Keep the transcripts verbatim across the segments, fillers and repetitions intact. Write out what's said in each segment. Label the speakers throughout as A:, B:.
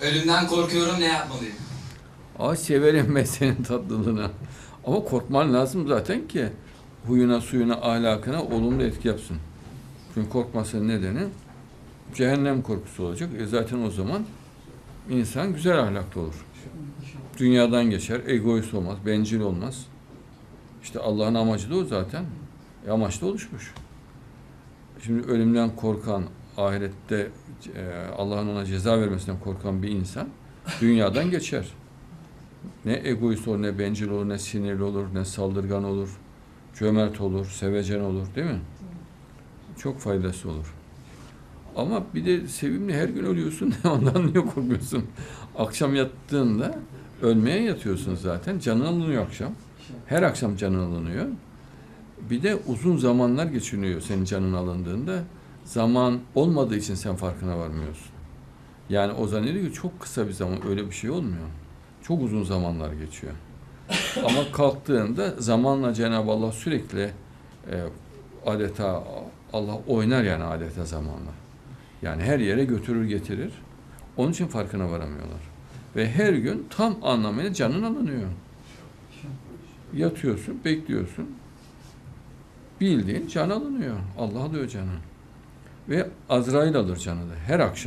A: Ölümden korkuyorum, ne yapmalıyım?
B: Aa, severim ben senin tatlılığını. Ama korkman lazım zaten ki huyuna, suyuna, ahlakına olumlu etki yapsın. Çünkü korkmasının nedeni cehennem korkusu olacak. E zaten o zaman insan güzel ahlaklı olur. Dünyadan geçer, egoist olmaz, bencil olmaz. İşte Allah'ın amacı da o zaten. E amaç da oluşmuş. Şimdi ölümden korkan, ahirette e, Allah'ın ona ceza vermesinden korkan bir insan dünyadan geçer. Ne egoist olur, ne bencil olur, ne sinirli olur, ne saldırgan olur, cömert olur, sevecen olur, değil mi? Çok faydası olur. Ama bir de sevimli, her gün ölüyorsun, ondan niye korkuyorsun? Akşam yattığında ölmeye yatıyorsun zaten, canın alınıyor akşam. Her akşam canın alınıyor. Bir de uzun zamanlar geçiniyor senin canın alındığında. Zaman olmadığı için sen farkına varmıyorsun. Yani o zannediyor ki çok kısa bir zaman, öyle bir şey olmuyor. Çok uzun zamanlar geçiyor. Ama kalktığında zamanla Cenab-ı Allah sürekli e, adeta Allah oynar yani adeta zamanla. Yani her yere götürür getirir. Onun için farkına varamıyorlar. Ve her gün tam anlamıyla canın alınıyor. Yatıyorsun, bekliyorsun. Bildiğin can alınıyor. Allah alıyor canı. Ve Azrail alır canı da her akşam.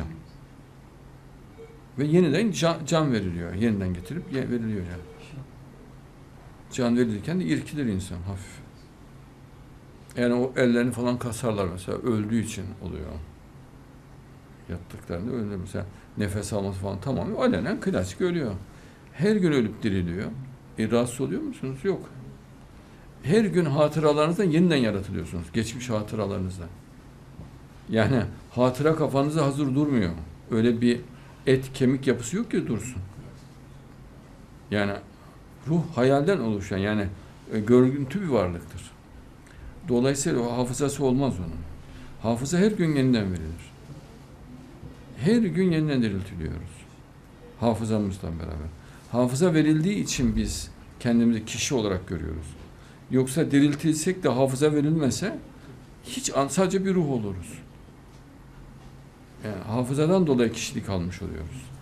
B: Ve yeniden can, can veriliyor. Yeniden getirip veriliyor yani. Can verilirken de irkilir insan hafif. Yani o ellerini falan kasarlar mesela öldüğü için oluyor. Yattıklarında öldü mesela nefes alması falan tamamen alenen klasik ölüyor. Her gün ölüp diriliyor. E, rahatsız oluyor musunuz? Yok. Her gün hatıralarınızdan yeniden yaratılıyorsunuz. Geçmiş hatıralarınızdan. Yani hatıra kafanızda hazır durmuyor. Öyle bir et, kemik yapısı yok ki dursun. Yani ruh hayalden oluşan yani e, görüntü bir varlıktır. Dolayısıyla o hafızası olmaz onun. Hafıza her gün yeniden verilir. Her gün yeniden diriltiliyoruz. Hafızamızla beraber. Hafıza verildiği için biz kendimizi kişi olarak görüyoruz. Yoksa diriltilsek de hafıza verilmese hiç sadece bir ruh oluruz. Yani hafızadan dolayı kişilik almış oluyoruz.